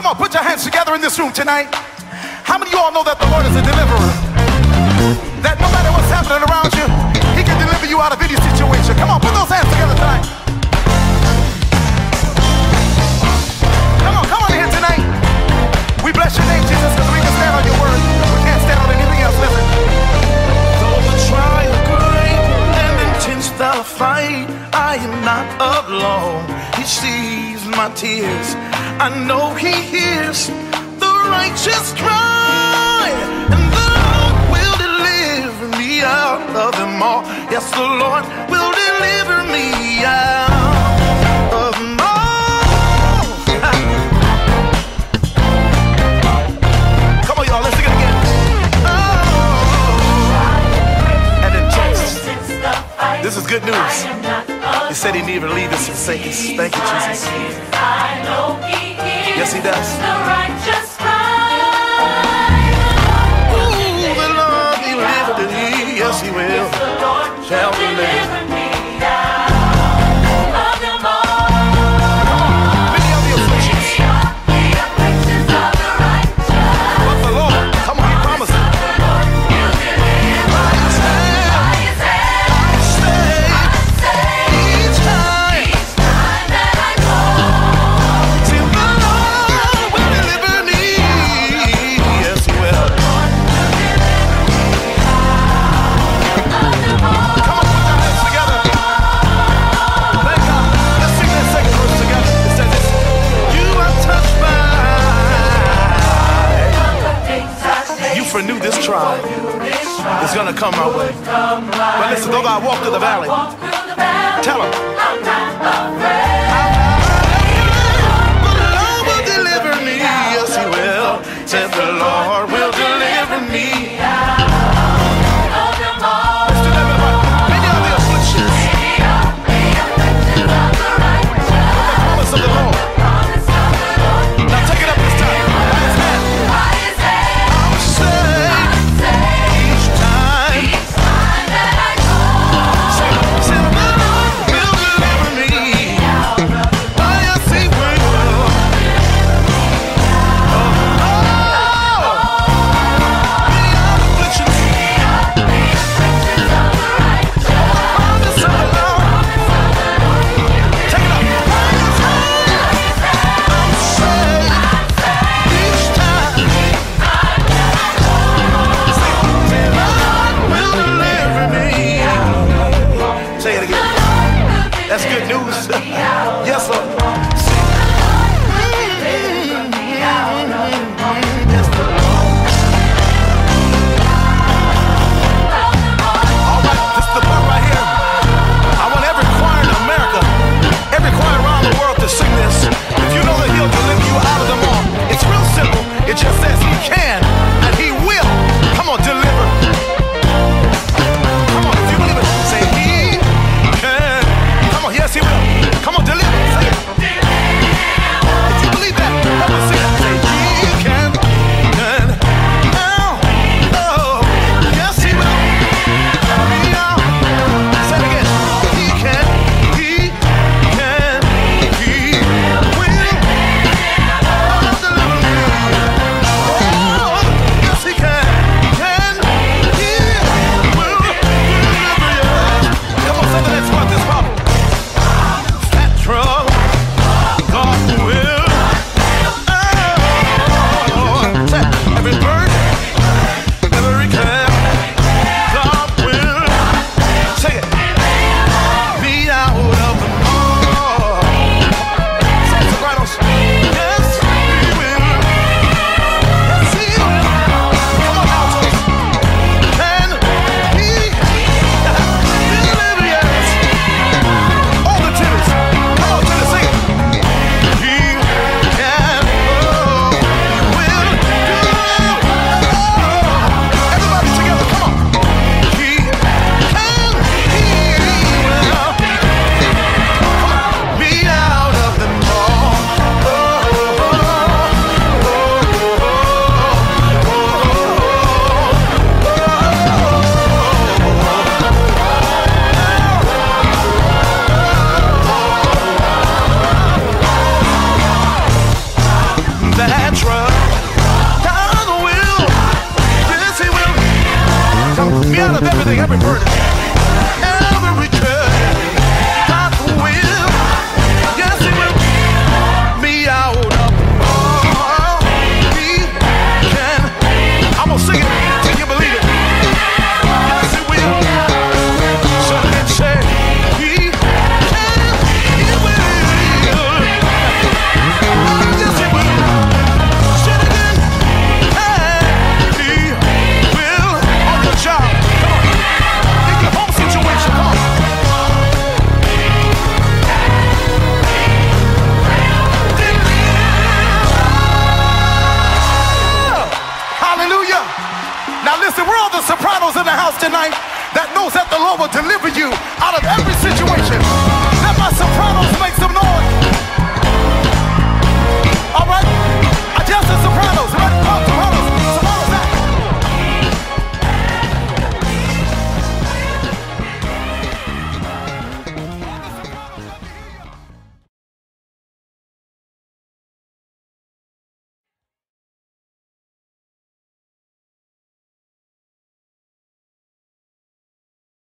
Come on, put your hands together in this room tonight. How many of you all know that the Lord is a deliverer? That no matter what's happening around you, He can deliver you out of any situation. Come on, put those hands together tonight. Come on here tonight. We bless your name, Jesus, because we can stand on your word. We can't stand on anything else. Listen. Though the trial great and intense the fight, I am not alone. He sees my tears. I know He hears the righteous cry, and the Lord will deliver me out of them all. Yes, the Lord will deliver me out of them all. Come on, y'all, let's sing it again. Oh. And then Jesus. This is good news. He said He never leave us and forsake us. Thank you, Jesus. Yes, He does. Ooh, the Lord delivered me. Yes, He will. Shall deliver me. Renew this trial. It's gonna come my way. But listen, though I walk through the valley, tell them, the Lord will deliver me. Yes, He will. Said the Lord will deliver me. Let's do that, many of the afflictions, the promise of the Lord. Now take it up this time. His hand. That's good news. Yes, Lord. All right, this is the part right here. I want every choir in America, every choir around the world to sing this. If you know that He'll deliver you out of them all, it's real simple. It just says He can and He will. Come on, deliver. Come on, if you believe it, say He can. Come on, yes, He will. Come on, deliver. Say it. If you believe that, help us sing it. Say He can. Oh, yes, He will. Say it again. He can. He can. He will. Oh, deliver me. Oh, every burden, every care. God will, yes, He will me out of all He can. I'm gonna sing it till you believe it. Yes, He will. So let's say He can, He will. Yes, He will. Say it again. And He will on your job. Come on. In your home situation. Come on. Hallelujah. Now listen, we're all the sopranos in the house tonight that knows that the Lord will deliver you out of every situation. Let my sopranos make